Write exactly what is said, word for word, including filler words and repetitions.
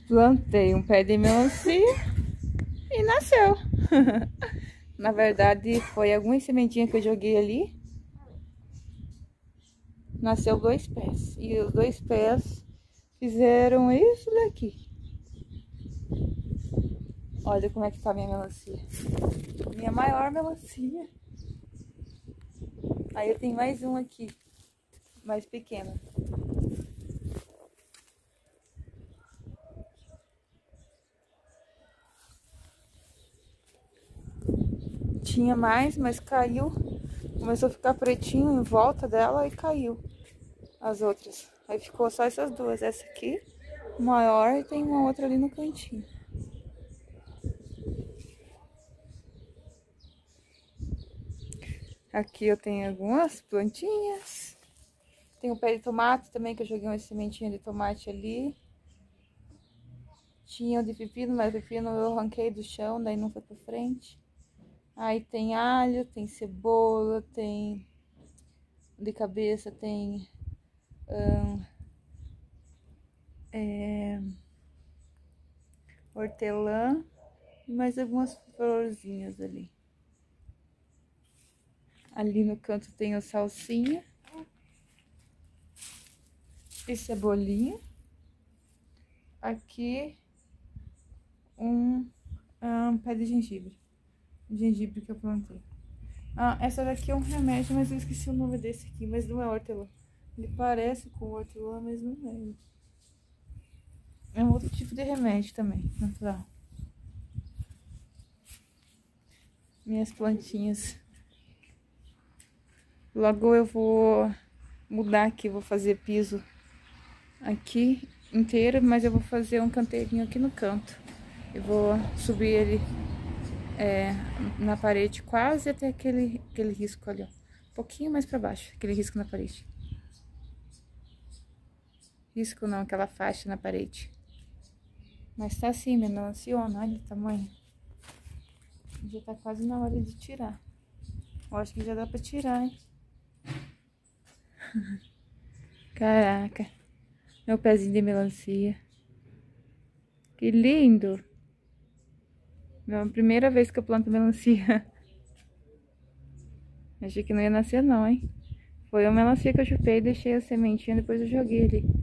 Plantei um pé de melancia e nasceu. Na verdade, foi algumas sementinhas que eu joguei ali. Nasceu dois pés. E os dois pés fizeram isso daqui. Olha como é que tá a minha melancia. Minha maior melancia. Aí eu tenho mais um aqui, mais pequeno. Tinha mais, mas caiu. Começou a ficar pretinho em volta dela e caiu as outras. Aí ficou só essas duas. Essa aqui, maior, e tem uma outra ali no cantinho. Aqui eu tenho algumas plantinhas. Tem um pé de tomate também, que eu joguei uma sementinha de tomate ali. Tinha o de pepino, mas o pepino eu arranquei do chão, daí não foi pra frente. Aí tem alho, tem cebola, tem de cabeça, tem hum, é, hortelã e mais algumas florzinhas ali. Ali no canto tem o salsinha e cebolinha. Aqui um, um pé de gengibre. Gengibre que eu plantei. Ah, essa daqui é um remédio, mas eu esqueci o nome desse aqui, mas não é hortelã. Ele parece com hortelã, mas não é. É um outro tipo de remédio também, natural. Minhas plantinhas. Logo eu vou mudar aqui, vou fazer piso aqui inteiro, mas eu vou fazer um canteirinho aqui no canto. Eu vou subir ele é, na parede quase até aquele, aquele risco ali, ó. Um pouquinho mais pra baixo, aquele risco na parede. Risco não, aquela faixa na parede. Mas tá assim, minha melanciona, olha o tamanho. Já tá quase na hora de tirar. Eu acho que já dá pra tirar, hein? Caraca. Meu pezinho de melancia. Que lindo. É a primeira vez que eu planto melancia. Achei que não ia nascer não, hein? Foi uma melancia que eu chupei, deixei a sementinha, depois eu joguei ali.